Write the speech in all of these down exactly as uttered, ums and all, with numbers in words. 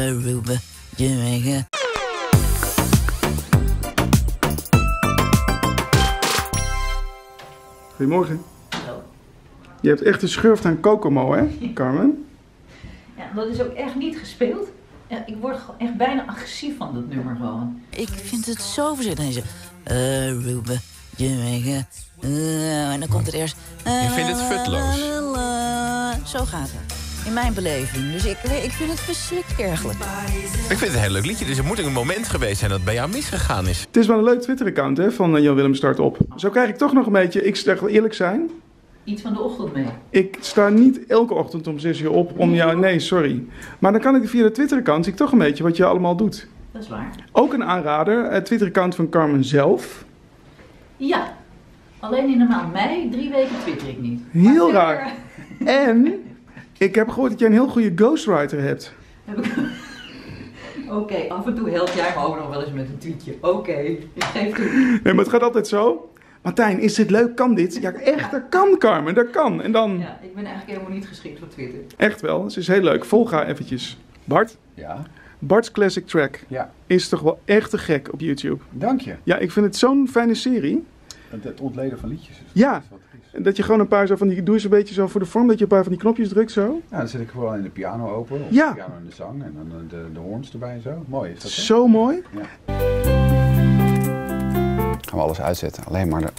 Aruba, Jamaica. Goedemorgen. Hallo. Je hebt echt een schurft aan Kokomo, hè, Carmen? Ja, dat is ook echt niet gespeeld. Ja, ik word gewoon echt bijna agressief van dat nummer gewoon. Ik vind het zo verschrikkelijk. Aruba, Jamaica. Uh, en dan komt het eerst... Uh, Je vindt het futloos? Zo gaat het. In mijn beleving. Dus ik, ik vind het verschrikkelijk ergelijk. Ik vind het een heel leuk liedje. Dus er moet een moment geweest zijn dat het bij jou misgegaan is. Het is wel een leuk Twitter-account, hè, van uh, Jan Willem Start Op. Zo krijg ik toch nog een beetje, ik zeg wel eerlijk zijn... Iets van de ochtend mee. Ik sta niet elke ochtend om zes uur op om jou... Nee, sorry. Maar dan kan ik via de Twitter-account zie ik toch een beetje wat je allemaal doet. Dat is waar. Ook een aanrader, het Twitter-account van Carmen zelf. Ja. Alleen in de maand mei, drie weken twitter ik niet. Heel maar raar. En ik heb gehoord dat jij een heel goede ghostwriter hebt. Heb ik... Oké, okay, af en toe helpt jij me ook nog wel eens met een tweetje. Oké, okay, ik geef toe. Nee, maar het gaat altijd zo. Martijn, is dit leuk? Kan dit? Ja, echt, dat kan, Carmen, dat kan. En dan... Ja, ik ben eigenlijk helemaal niet geschikt voor Twitter. Echt wel, het is heel leuk. Volg haar eventjes. Bart? Ja? Bart's Classic Track Ja. is toch wel echt te gek op YouTube. Dank je. Ja, ik vind het zo'n fijne serie. Het, het ontleden van liedjes. Is Ja. Wat het is. Dat je gewoon een paar zo van die... Doe eens een beetje zo voor de vorm, dat je een paar van die knopjes drukt zo. Ja, dan zet ik gewoon in de piano open. Of Ja. de piano en de zang. En dan de, de hoorns erbij en zo. Mooi is dat, hè? Zo mooi. Ja. Gaan we alles uitzetten. Alleen maar de...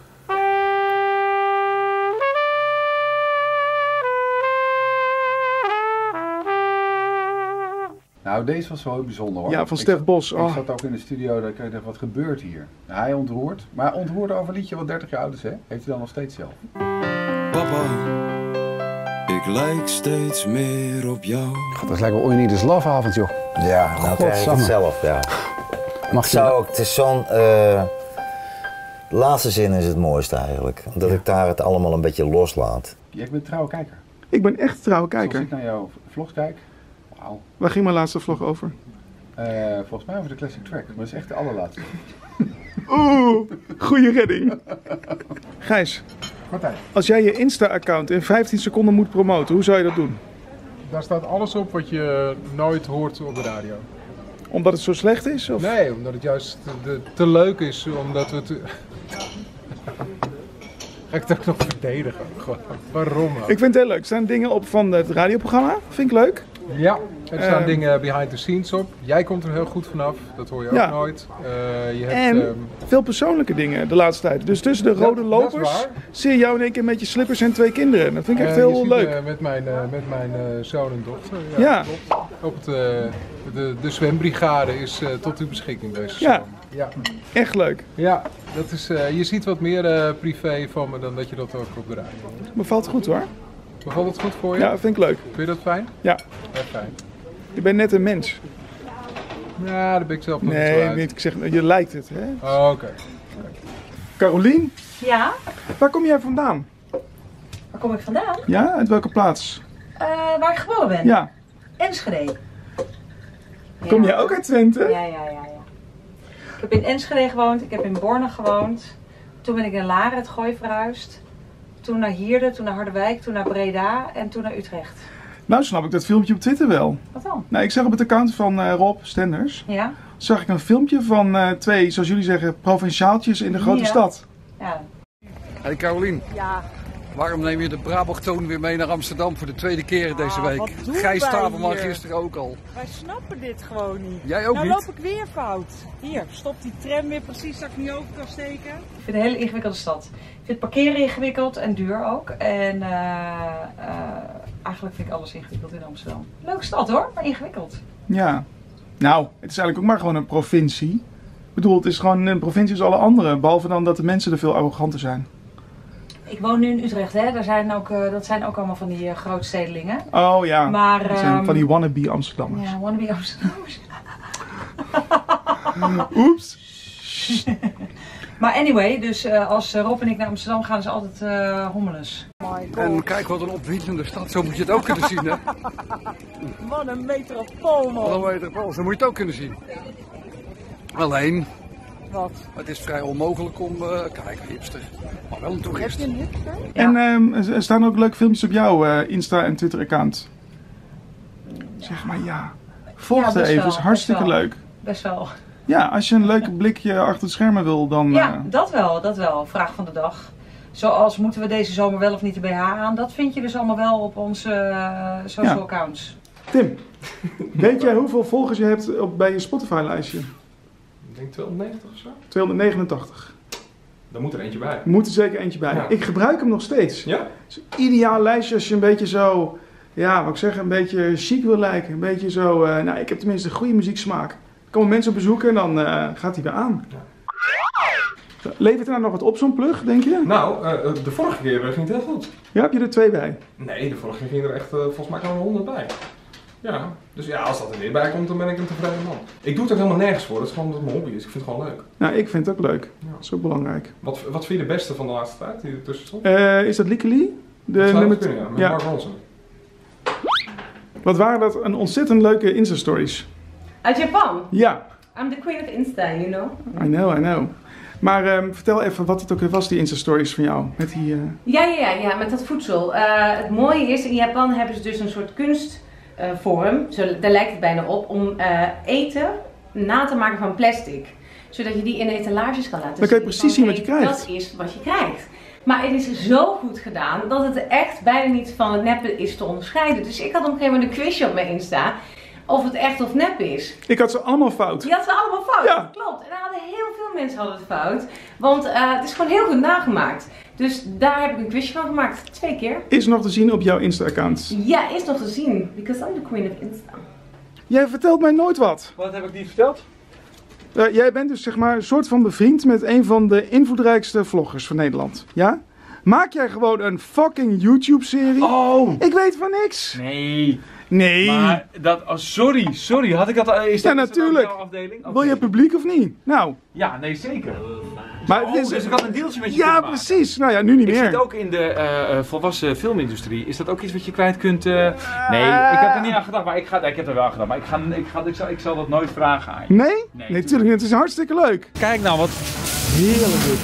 Nou, deze was wel heel bijzonder, hoor. Ja, van Ik Stef zat- Bos. Ik Oh. zat ook in de studio, dat ik dacht, wat gebeurt hier? Nou, hij ontroert. Maar hij ontroerde over een liedje wat dertig jaar oud is, hè? Heeft hij dan nog steeds zelf. Papa, ik lijk steeds meer op jou. God, dat is lekker All You Need Is Love avond, joh. Ja, nou krijg ik het zelf, ja. Mag Het je zou ook, het is zo'n... Uh, de laatste zin is het mooiste eigenlijk. Omdat ik daar het allemaal een beetje loslaat. Ja, ik ben een trouwe kijker. Ik ben echt een trouwe Als kijker. ik naar jouw vlogs kijk, wauw. Waar ging mijn laatste vlog over? Uh, volgens mij over de classic track, maar dat is echt de allerlaatste. Oeh, goede redding. Gijs, Martijn. als jij je Insta-account in vijftien seconden moet promoten, hoe zou je dat doen? Daar staat alles op wat je nooit hoort op de radio. Omdat het zo slecht is? Of? Nee, omdat het juist te, te, te leuk is, omdat we te... Ga ik het ook nog verdedigen? Gewoon, waarom? Ik vind het heel leuk. Er staan dingen op van het radioprogramma. Vind ik leuk. Ja, er staan Um, dingen behind the scenes op. Jij komt er heel goed vanaf, dat hoor je Ja. ook nooit. Uh, je hebt, En um, veel persoonlijke dingen de laatste tijd. Dus tussen de Dat- rode dat is lopers waar. zie je jou in één keer met je slippers en twee kinderen. Dat vind ik echt uh, je heel ziet leuk. me met mijn, uh, met mijn uh, zoon en dochter. Ja. Klopt. Op het, uh, de, de zwembrigade is uh, tot uw beschikking deze Ja. zomer. Ja. Echt leuk. Ja, dat is, uh, je ziet wat meer uh, privé van me dan dat je dat ook op de radio hoort. Bevalt goed hoor. Bevalt het goed voor je? Ja, vind ik leuk. Vind je dat fijn? Ja. Ja, fijn. Je bent net een mens. Ja, daar ben ik zelf nog niet zo Nee, uit. niet, ik zeg, je lijkt het. Hè? Oh, oké. Okay. Carolien, Ja, waar kom jij vandaan? waar kom ik vandaan? Ja, uit welke plaats? Uh, waar ik geboren ben. Ja. Enschede. Kom Ja. jij ook uit Twente? Ja, ja, ja, ja. Ik heb in Enschede gewoond, ik heb in Borne gewoond. Toen ben ik in Laren, het Gooi, verhuisd. Toen naar Hierde, toen naar Harderwijk, toen naar Breda en toen naar Utrecht. Nou snap ik dat filmpje op Twitter wel. Wat dan? Nou, ik zag op het account van uh, Rob Stenders, Ja? zag ik een filmpje van uh, twee, zoals jullie zeggen, provinciaaltjes in de grote Ja. stad. Ja. Hey Carolien, Ja. waarom neem je de Brabanttoon weer mee naar Amsterdam voor de tweede keer deze Ah, week? wat doen Gijs wij Staverman hier? gisteren ook al. Wij snappen dit gewoon niet. Jij ook nou niet? loop ik weer fout. Hier, stop die tram weer precies dat ik niet over kan steken. Ik vind het een hele ingewikkelde stad. Ik vind parkeren ingewikkeld en duur ook. En uh, uh, eigenlijk vind ik alles ingewikkeld in Amsterdam. Leuke stad hoor, maar ingewikkeld. Ja. Nou, het is eigenlijk ook maar gewoon een provincie. Ik bedoel, het is gewoon een provincie als alle andere, behalve dan dat de mensen er veel arroganter zijn. Ik woon nu in Utrecht, hè. Daar zijn ook, uh, dat zijn ook allemaal van die uh, grootstedelingen. Oh ja, Maar, dat zijn um, van die wannabe Amsterdammers. Ja, wannabe Amsterdammers. Oeps. Maar anyway, dus uh, als Rob en ik naar Amsterdam gaan, is altijd uh, hommeles. En kijk wat een opwindende stad, zo moet je het ook kunnen zien, hè? Wat een metropool, man. Wat een metropool, zo moet je het ook kunnen zien. Alleen, Wat? het is vrij onmogelijk om, uh, kijk, hipster, maar wel een toerist. Heb je een hipster? En um, er staan ook leuke filmpjes op jouw uh, Insta- en Twitter-account. Zeg maar ja. Volg Ja, ze best even, wel, is hartstikke best wel. leuk. Best wel. Ja, als je een leuk blikje achter het schermen wil, dan... Ja, uh, dat wel, dat wel. Vraag van de dag. Zoals moeten we deze zomer wel of niet de B H aan? Dat vind je dus allemaal wel op onze uh, social Ja. accounts. Tim, weet jij hoeveel volgers je hebt op, bij je Spotify-lijstje? Ik denk tweehonderdnegentig of zo. tweehonderdnegenentachtig. Daar moet er eentje bij. Er moet er zeker eentje bij. Ja. Ik gebruik hem nog steeds. Ja? Het is een ideaal lijstje als je een beetje zo, ja, wat ik zeg, een beetje chic wil lijken. Een beetje zo, uh, nou, ik heb tenminste goede muzieksmaak. Er komen mensen op bezoek en dan uh, gaat hij weer aan. Ja. Levert er nou nog wat op zo'n plug, denk je? Nou, uh, de vorige keer ging het heel goed. Ja, heb je er twee bij? Nee, de vorige keer ging er echt uh, volgens mij gewoon honderd bij. Ja, dus ja, als dat er weer bij komt, dan ben ik een tevreden man. Ik doe het ook helemaal nergens voor, dat is gewoon omdat het mijn hobby is. Ik vind het gewoon leuk. Nou, ik vind het ook leuk. Ja. Dat is ook belangrijk. Wat, wat vind je de beste van de laatste tijd die ertussen stond? Uh, is dat Likely? De Dat zou nummer kunnen, ja, met ja. Mark Ronson. Wat waren dat een ontzettend leuke Insta-stories. Uit Japan? Ja. I'm the queen of Insta, you know. I know, I know. Maar um, vertel even wat het ook weer was, die Insta-stories van jou. Met die... Uh... Ja, ja, ja, ja, met dat voedsel. Uh, het mooie is, in Japan hebben ze dus een soort kunstvorm, uh, daar lijkt het bijna op, om uh, eten na te maken van plastic. Zodat je die in etalages kan laten zien. Dan kan je precies zien wat je krijgt. Dat is wat je krijgt. Maar het is zo goed gedaan dat het echt bijna niet van het neppen is te onderscheiden. Dus ik had op een gegeven moment een quizje op mijn Insta of het echt of nep is. Ik had ze allemaal fout. Je had ze allemaal fout, ja. Klopt. En daar hadden heel veel mensen hadden het fout. Want uh, het is gewoon heel goed nagemaakt. Dus daar heb ik een quizje van gemaakt. Twee keer. Is nog te zien op jouw Insta-account. Ja, is nog te zien. Because I'm the queen of Insta. Jij vertelt mij nooit wat. Wat heb ik niet verteld? Uh, jij bent dus zeg maar een soort van bevriend met een van de invloedrijkste vloggers van Nederland. Ja? Maak jij gewoon een fucking YouTube-serie? Oh! Ik weet van niks. Nee. Nee. Maar dat, oh, sorry, sorry. Had ik dat, is dat ja, natuurlijk. Is dat afdeling? Okay. Wil je publiek of niet? Nou. Ja, nee, zeker. Maar oh, het is, dus ik had een deeltje met je Ja, precies. Nou ja, nu niet ik meer. Ik zit ook in de uh, volwassen filmindustrie. Is dat ook iets wat je kwijt kunt? Uh... Nee, ik heb er niet aan gedacht, maar ik, ga, ik heb er wel aan gedacht. Maar ik, ga, ik, ga, ik, zal, ik zal dat nooit vragen aan je. Nee? Nee, nee natuurlijk niet. Het is hartstikke leuk. Kijk nou, wat heerlijk.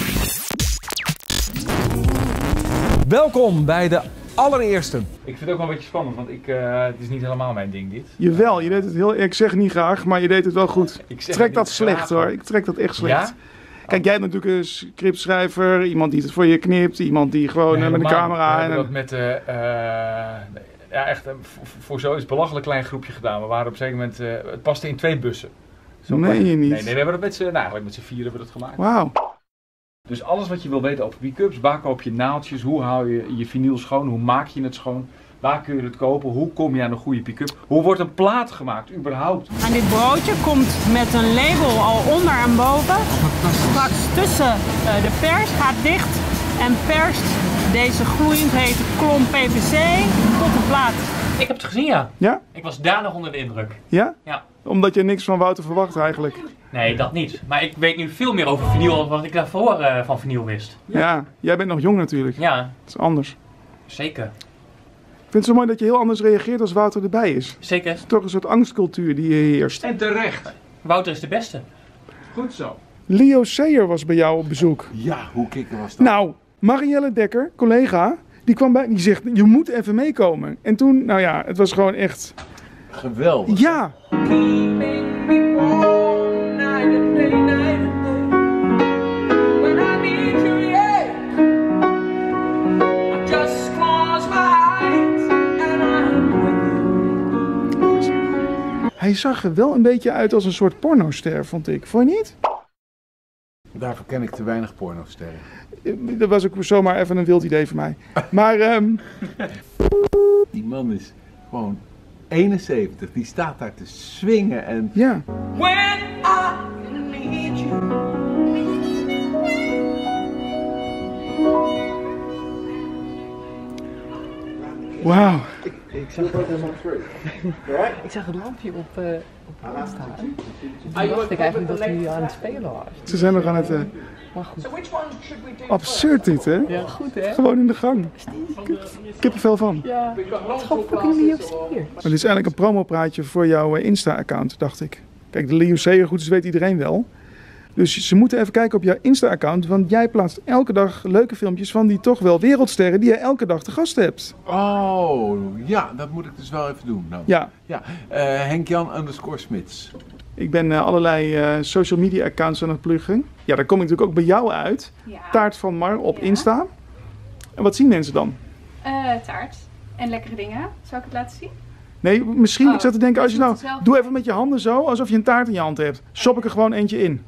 Welkom bij de allereerste. Ik vind het ook wel een beetje spannend, want ik, uh, het is niet helemaal mijn ding dit. Jawel, je deed het heel... Ik zeg niet graag, maar je deed het wel goed. Ik trek dat slecht hoor. Ik trek dat echt slecht. Ja? Kijk, jij bent natuurlijk een scriptschrijver, iemand die het voor je knipt, iemand die gewoon nee, met een camera... We hebben dat met... Uh, uh, ja, echt, uh, voor zo'n belachelijk klein groepje gedaan. We waren op een zeker moment... Uh, het paste in twee bussen. Zo meen je niet? Nee, nee, we hebben dat met z'n... Nou, eigenlijk met z'n vier hebben we dat gemaakt. Wauw. Dus alles wat je wil weten over pick-ups, waar koop je naaldjes, hoe hou je je vinyl schoon, hoe maak je het schoon, waar kun je het kopen, hoe kom je aan een goede pick-up, hoe wordt een plaat gemaakt überhaupt. En dit broodje komt met een label al onder en boven. Straks tussen uh, de pers gaat dicht en perst deze gloeiend hete klomp P V C tot de plaat. Ik heb het gezien, ja. Ja? Ik was danig onder de indruk. Ja? Ja. Omdat je niks van Wouter verwacht eigenlijk. Nee, dat niet. Maar ik weet nu veel meer over vinyl dan wat ik daarvoor uh, van vinyl wist. Ja. ja, jij bent nog jong natuurlijk. Ja. Dat is anders. Zeker. Ik vind het zo mooi dat je heel anders reageert als Wouter erbij is. Zeker. Het is toch een soort angstcultuur die je heerst. En terecht. Wouter is de beste. Goed zo. Leo Sayer was bij jou op bezoek. Ja, hoe kikker was dat? Nou, Marielle Dekker, collega, die kwam bij, die zegt, je moet even meekomen. En toen, nou ja, het was gewoon echt... Geweldig. Ja. Hij zag er wel een beetje uit als een soort pornoster, vond ik. Vond je niet? Daarvoor ken ik te weinig pornosterren. Dat was ook zomaar even een wild idee van mij. Maar... Um... Die man is gewoon eenenzeventig. Die staat daar te swingen en... Ja. When I need you. Wauw. Ik, ik zag ik zag het lampje op, uh, op staan. Toen dacht ik eigenlijk dat hij aan het spelen was. Ze zijn nog aan het... Uh... Maar goed. Absurd dit, hè? Ja, goed, hè? Gewoon in de gang. Kippenvel van. Ja, het is gewoon fucking Leo Sayer. Maar dit is eigenlijk een promopraatje voor jouw Insta-account, dacht ik. Kijk, de Leo Sayer, goed, dat weet iedereen wel. Dus ze moeten even kijken op jouw Insta-account, want jij plaatst elke dag leuke filmpjes van die toch wel wereldsterren die je elke dag te gast hebt. Oh, ja, dat moet ik dus wel even doen. Nou, Ja. ja. Uh, Henk-Jan underscore Smits. Ik ben uh, allerlei uh, social media accounts aan het pluggen. Ja, daar kom ik natuurlijk ook bij jou uit. Ja. Taart van Mar op Insta. En wat zien mensen dan? Uh, taart en lekkere dingen. Zal ik het laten zien? Nee, misschien, Oh, ik zat te denken, als je je nou, moet het zelf- doe even met je handen zo, alsof je een taart in je hand hebt. Shop ik er gewoon eentje in.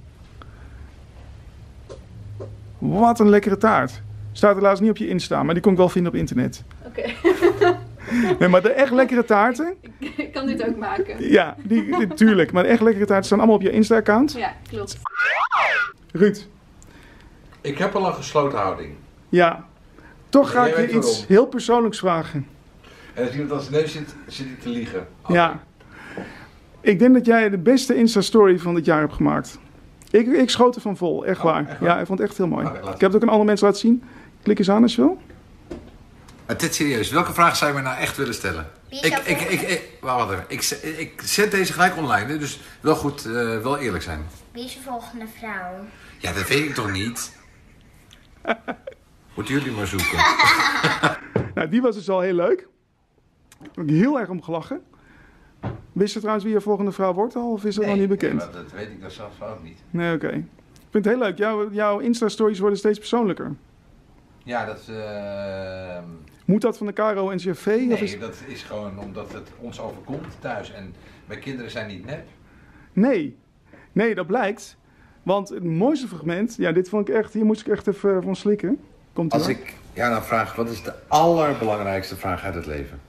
Wat een lekkere taart. Staat helaas niet op je Insta, maar die kon ik wel vinden op internet. Oké. Nee, maar de echt lekkere taarten, Ik kan dit ook maken. ja, die, die, tuurlijk. Maar de echt lekkere taarten staan allemaal op je Insta-account. Ja, klopt. Ruud, Ik heb al een gesloten houding. ja, toch ga Jij ik je weet iets waarom. heel persoonlijks vragen. En als iemand als het neus zit, zit hij te liegen. Ja. Ik denk dat jij de beste Insta-story van dit jaar hebt gemaakt. Ik, ik schoot er van vol, echt waar. echt waar? Ja, ik vond het echt heel mooi. Oké, laat Ik heb het ook aan andere mensen laten zien. Klik eens aan als je wil. Maar dit serieus, welke vraag zou je me nou echt willen stellen? Wie Ik, zou ik, ik, ik, wacht even. Ik, zet- ik zet deze gelijk online, hè, dus wel goed, eh, wel eerlijk zijn. Wie is de volgende vrouw? Ja, dat weet ik toch niet? Moeten jullie maar zoeken. Nou, die was dus al heel leuk. Daar heb ik heel erg om gelachen. Wist je trouwens wie je volgende vrouw wordt al, of is dat nog niet bekend? Nee, maar dat weet ik dan zelf ook niet. Nee, oké. Ik vind het heel leuk. Jouw, jouw Insta-stories worden steeds persoonlijker. Ja, dat... eh, Moet dat van de Caro en C V? nee, Of is... dat is gewoon omdat het ons overkomt thuis. En mijn kinderen zijn niet nep. Nee. Nee, dat blijkt. Want het mooiste fragment, ja, dit vond ik echt, hier moest ik echt even van slikken. Komt Als ik jou nou vraag, wat is de allerbelangrijkste vraag uit het leven?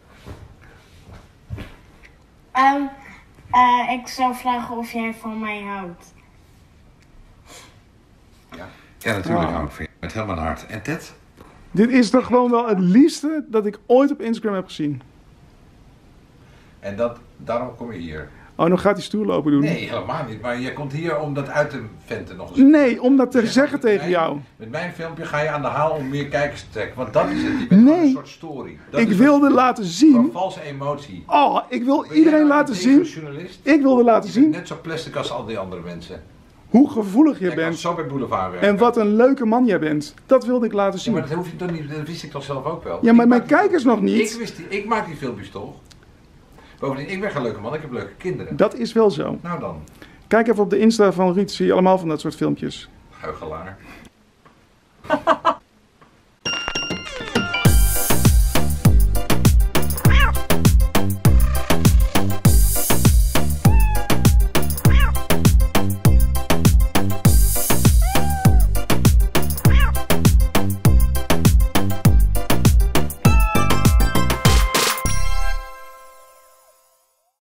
Um, uh, ik zou vragen of jij van mij houdt. Ja, natuurlijk Ah. hou ik van je. Met heel mijn hart. En Ted? Dit is toch gewoon wel het liefste dat ik ooit op Instagram heb gezien. En dat, daarom kom je hier. Oh, nog gaat die stoel lopen doen. Nee, helemaal niet. Maar je komt hier om dat uit te venten nog eens. Nee, om dat te Ja, zeggen met tegen mijn- jou. Met mijn filmpje ga je aan de haal om meer kijkers te trekken. Want dat is het. Je bent gewoon een Nee, soort story. Dat ik is wilde wat- laten Een zien. valse emotie. Oh, ik wil Ben jij iedereen nou laten een zien. tegenjournalist? Ik wilde laten Je bent zien net zo plastic als al die andere mensen. hoe gevoelig je Ik kan bent. zo bij Boulevard werken. En wat een leuke man jij bent. Dat wilde ik laten Ja, zien. maar dat, hoef je toch niet, dat wist ik toch zelf ook wel. Ja, maar Ik mijn maak die- kijkers nog niet. Ik, wist die, ik maak die filmpjes toch? Bovendien, ik ben geen leuke man, ik heb leuke kinderen. Dat is wel zo. Nou dan, Kijk even op de Insta van Ruud, zie je allemaal van dat soort filmpjes. huigelaar.